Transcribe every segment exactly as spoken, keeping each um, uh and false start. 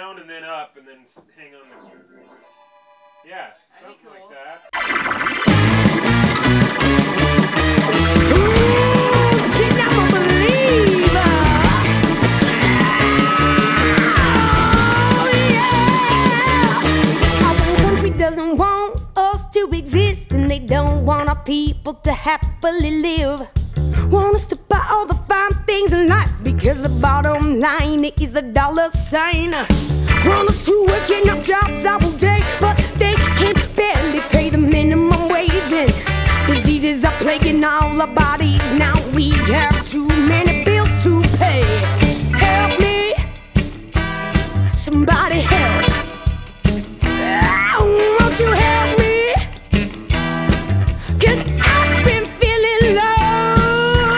down and then up and then hang on the... Yeah, something cool. like that. Doesn't want us to exist, and they don't want our people to happily live. Want us to buy all the fine things in life, because the bottom line is the dollar sign. Want us to work in our jobs all day, but they can barely pay the minimum wage. And diseases are plaguing all our bodies. Now we have too many bills to pay. Help me, somebody help. Won't you help me? 'Cause I've been feeling low.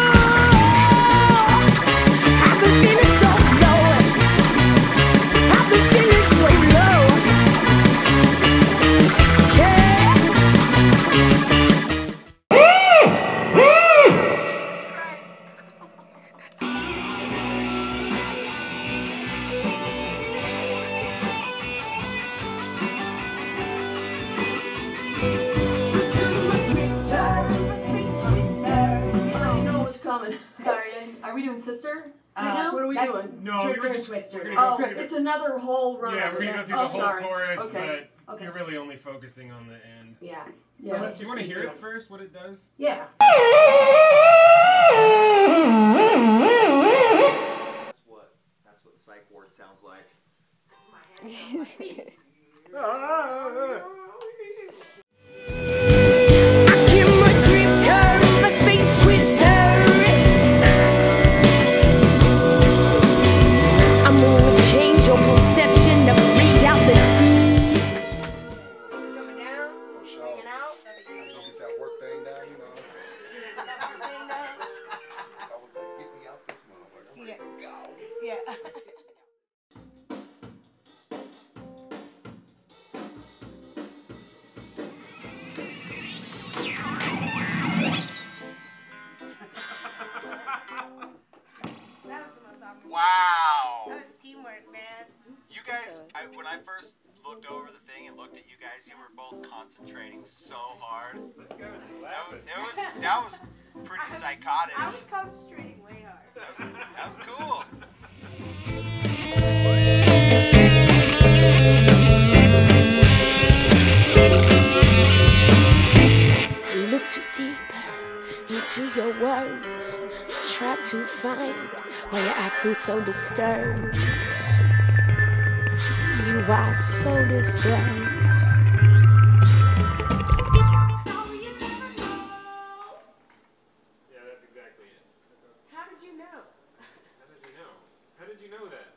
I've been feeling so low. I've been feeling so low. Yeah. Jesus Christ. Sorry, are we doing sister? Uh, right what are we That's doing? No, Drifter we were just, Twister. We're Oh, go it's another whole run. Yeah, we're gonna go through oh, the whole sorry. chorus, Okay. but okay. you're really only focusing on the end. Yeah. Yeah. Let's, you want to hear it first? What it does? Yeah. That's what. That's what the psych ward sounds like. Wow! That was teamwork, man. You guys, I, when I first looked over the thing and looked at you guys, you were both concentrating so hard. This guy was That was, laughing. it was, that was pretty psychotic. I was concentrating way hard. That was, that was cool. Look too deep into your words. Try to find why you're acting so disturbed. You are so disturbed. Yeah, that's exactly it. How did you know? How did you know? How did you know that?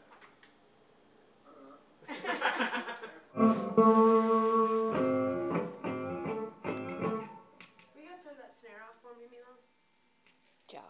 Will you guys turn that snare off for me, Melahn? Yeah.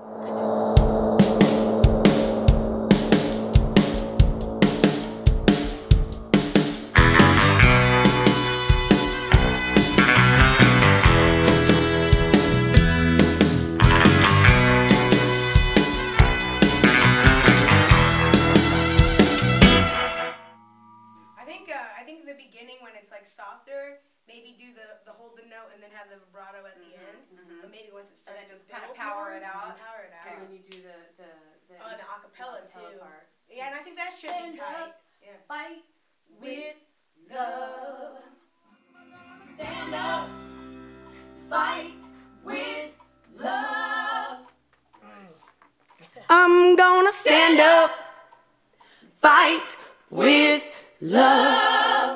Like softer, maybe do the the hold the note and then have the vibrato at the Mm-hmm, end. mm-hmm. But maybe once it starts and then to just kind of build power more, it out. Power it out. And when you do the the the, oh, the acapella the too. part. Yeah, and I think that should Stand be tight. up, Yeah. fight With love. Stand up, fight with love. Nice. I'm gonna stand up, fight with love.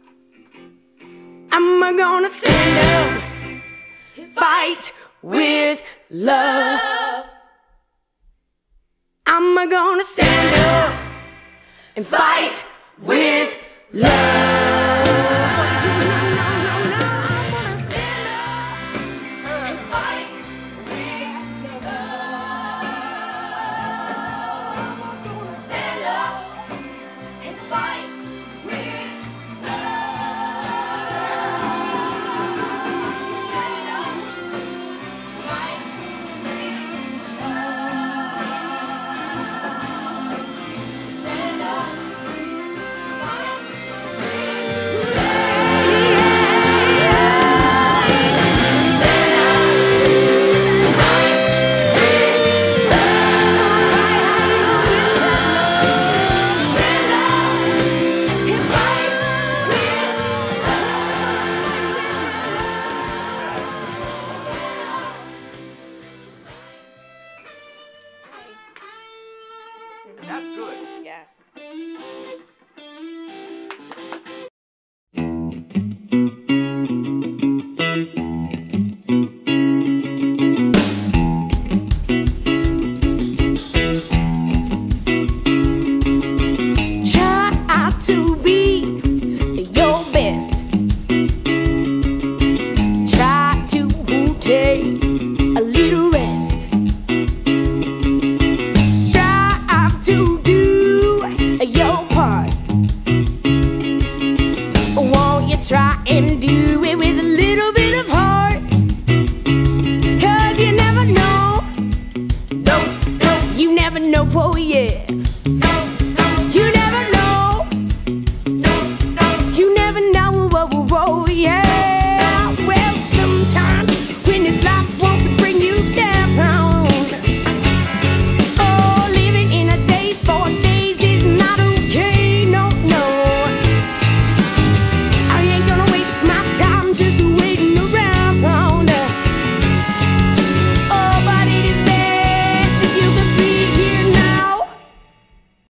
I'm gonna stand up, fight with love. I'm gonna stand up and fight with love. say